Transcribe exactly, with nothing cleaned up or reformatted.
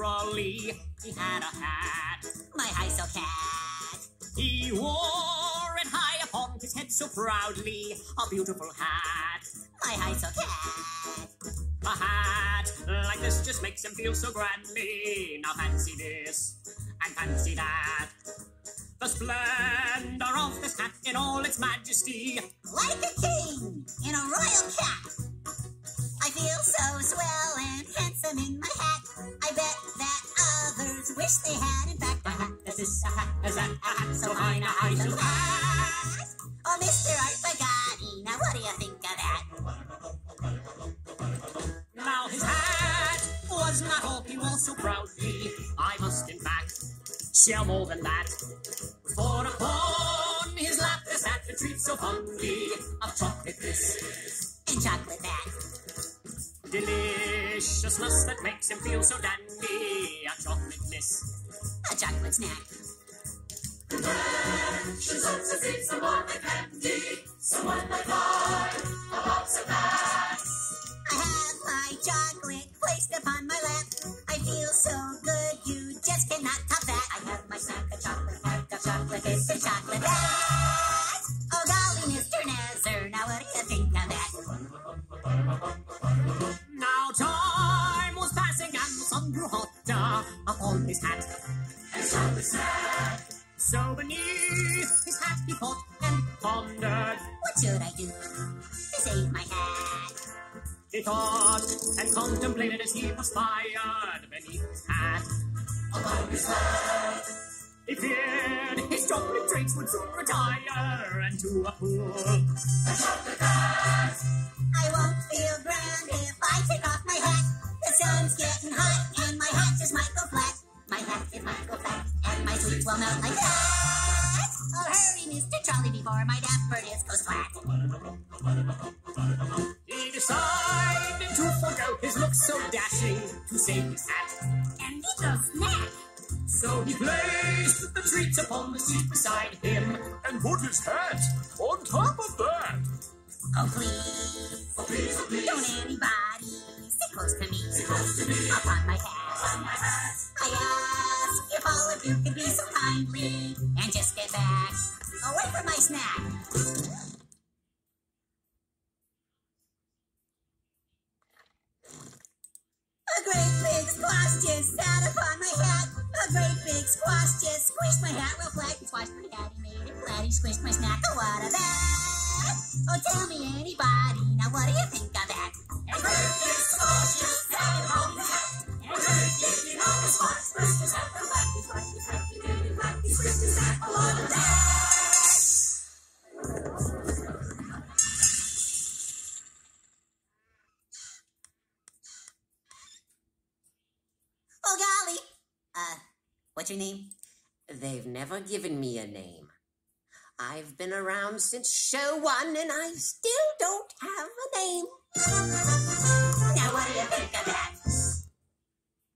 trolley. He had a hat, my high so cat. he wore it high upon his head so proudly. A beautiful hat, My high so cat. a hat like this just makes him feel so grandly. Now fancy this and fancy that, the splendor of this hat in all its majesty. Like a king in a royal cap. I feel so swell and handsome in my hat. I bet that others wish they had, in fact, a hat. This is a hat, is that a hat so fine, a high so hat. Oh, Mister Art Pagani, now what do you think of that? Now his hat was not all he wore so proudly. I must in fact share more than that. For upon his lap this hat retreats so fondly, of chocolate this And chocolate that. deliciousness that makes him feel so dandy. A chocolate miss, A chocolate snack. She's also seen someone like candy, someone like art, a box of that. I have my chocolate placed upon my lap. I feel so good, you just cannot top that. I have my snack of chocolate, hat of chocolate, this and chocolate that. Oh golly, Mister Nazar, now what do you think of that? Now time was passing and the sun grew hotter upon his hat. And chocolate snack. So beneath his hat he thought and pondered. What should I do to save my hat? He thought and contemplated as he perspired beneath his hat. Upon his hat. He feared his chocolate drinks would soon retire and to a pool. A chocolate hat. I won't feel grand if I take off my hat. The sun's getting hot and my hat just might go flat. My hat it might go flat and my sweets will melt like that. Oh hurry, Mister Trolley, before my daffodils goes flat. He decided to forego his look so dashing to save his hat. And little snack. So he placed the treats upon the seat beside him And put his hat on top of that. Oh please, Oh please, oh please. don't anybody sit close to me. Sit close to me. Upon my hat. Upon my hat. I ask if all of you could be so kindly and just get back away from my snack. A great big squash just sat upon my hat. A great big squash just squished my hat real flat. He squashed my hat, he made it flat. He squished my snack. Oh, what of that? Oh, tell me anybody, now what do you think of that? A great big squash just sat upon his hat. A great big enormous squash squished his hat real flat. He squashed his hat, he made it flat. He squished his hat. Oh, what of that? Oh, golly. Uh, what's your name? They've never given me a name. I've been around since show one and I still don't have a name. Now what do you think of that?